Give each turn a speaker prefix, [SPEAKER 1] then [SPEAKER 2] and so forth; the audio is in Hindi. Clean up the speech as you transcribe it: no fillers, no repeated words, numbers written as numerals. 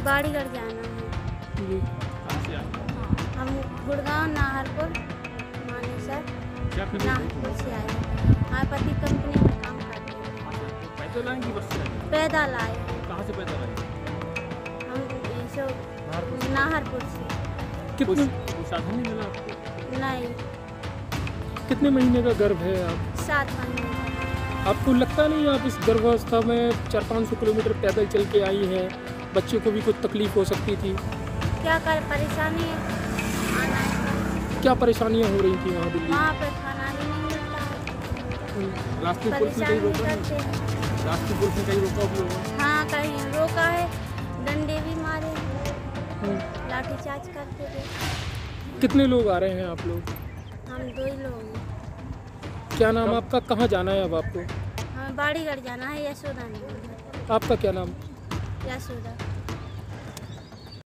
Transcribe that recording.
[SPEAKER 1] बाड़ीगढ़ जाना है
[SPEAKER 2] जी।
[SPEAKER 1] हम गुड़गांव नाहरपुर मानेसर
[SPEAKER 2] क्या करने
[SPEAKER 1] नाहरपुर से आए हैं। हमारे पति कंपनी में काम करते हैं।
[SPEAKER 2] पैदल आए कि बस से आए?
[SPEAKER 1] पैदल आए।
[SPEAKER 2] कहाँ से पैदल आए?
[SPEAKER 1] हम जो नाहरपुर से।
[SPEAKER 2] कितने साधन नहीं मिला आपको?
[SPEAKER 1] नहीं।
[SPEAKER 2] कितने महीने का गर्भ है आप?
[SPEAKER 1] 7 महीने।
[SPEAKER 2] आपको लगता नहीं आप इस गर्भावस्था में 400-500 किलोमीटर पैदल चल के आई हैं, बच्चे को भी कुछ तकलीफ हो सकती थी?
[SPEAKER 1] क्या कर परेशानी आना है।
[SPEAKER 2] क्या परेशानियां हो रही थी वहाँ दिल्ली?
[SPEAKER 1] वहाँ पे खाना भी नहीं मिलता है।
[SPEAKER 2] रास्ते पुलिस ने कहीं रोका?
[SPEAKER 1] करते हैं।
[SPEAKER 2] रास्ते पुलिस ने कहीं रोका भी होगा?
[SPEAKER 1] हाँ कहीं रोका है, डंडे भी मारे, लाठीचार्ज करते थे।
[SPEAKER 2] कितने लोग आ रहे हैं आप लोग?
[SPEAKER 1] हम 2 ही लोग हैं।
[SPEAKER 2] क्या नाम आपका? कहाँ जाना है अब आपको?
[SPEAKER 1] हमें बाड़ीगढ़ जाना है, यशोदा नहीं।
[SPEAKER 2] आपका क्या नाम?
[SPEAKER 1] यशोदा।